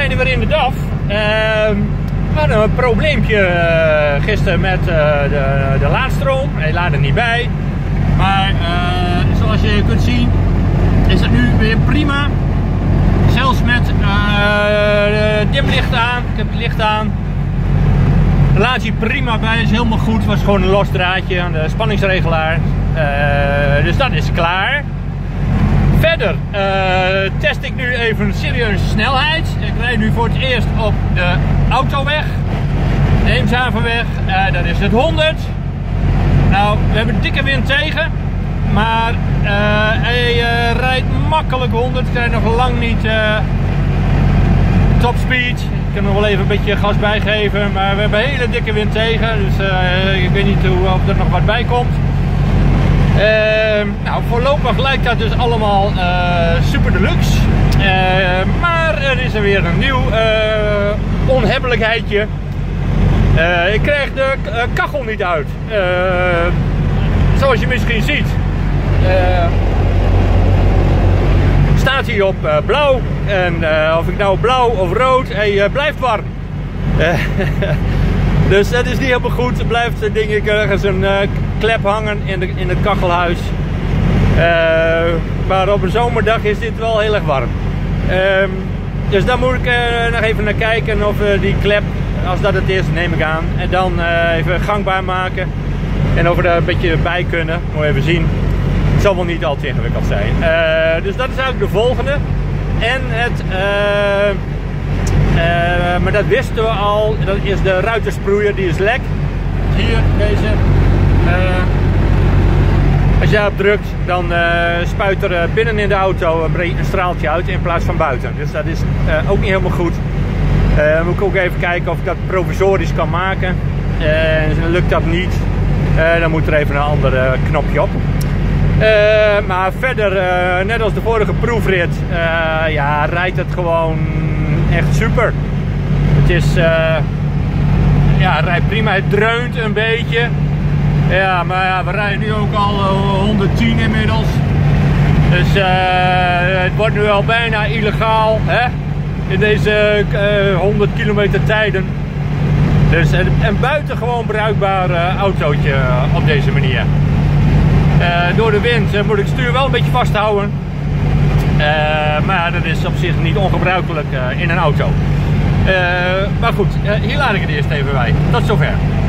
zijn er weer in de DAF. We hadden een probleempje gisteren met de laadstroom. Hij laat er niet bij. Maar zoals je kunt zien is het nu weer prima. Zelfs met dimlicht aan. Ik heb het licht aan. De laat hij prima bij, is helemaal goed. Het was gewoon een los draadje aan de spanningsregelaar. Dus dat is klaar. Verder test ik nu even serieuze snelheid. Ik rijd nu voor het eerst op de autoweg. De Eemshavenweg. Dat is het 100. Nou, we hebben dikke wind tegen. Maar hij rijdt makkelijk 100. Ik krijg nog lang niet topspeed. Ik kan nog wel even een beetje gas bijgeven. Maar we hebben hele dikke wind tegen. Dus ik weet niet of er nog wat bij komt. Nou, voorlopig lijkt dat dus allemaal super deluxe. Maar er is er weer een nieuw onhebbelijkheidje. Ik krijg de kachel niet uit. Zoals je misschien ziet. Staat hij op blauw. En of ik nou blauw of rood, hij blijft warm. Dus dat is niet helemaal goed. Er blijft denk ik ergens een klep hangen in het kachelhuis. Maar op een zomerdag is dit wel heel erg warm. Dus daar moet ik nog even naar kijken of die klep, als dat het is, neem ik aan. En dan even gangbaar maken. En of we er een beetje bij kunnen. Moet even zien. Het zal wel niet al te ingewikkeld zijn. Dus dat is eigenlijk de volgende. En het... maar dat wisten we al, dat is de ruitensproeier, die is lek. Hier, deze. Als je daarop drukt, dan spuit er binnen in de auto een straaltje uit in plaats van buiten. Dus dat is ook niet helemaal goed. Moet ik ook even kijken of ik dat provisorisch kan maken. Lukt dat niet, dan moet er even een ander knopje op. Maar verder, net als de vorige proefrit, ja, rijdt het gewoon echt super. Het is, ja, het rijdt prima, het dreunt een beetje. Ja, maar ja, we rijden nu ook al 110 inmiddels. Dus het wordt nu al bijna illegaal, hè? In deze 100 kilometer tijden. Dus een buitengewoon bruikbaar autootje op deze manier. Door de wind moet ik het stuur wel een beetje vasthouden. Maar dat is op zich niet ongebruikelijk in een auto. Maar goed, hier laat ik het eerst even bij. Tot zover.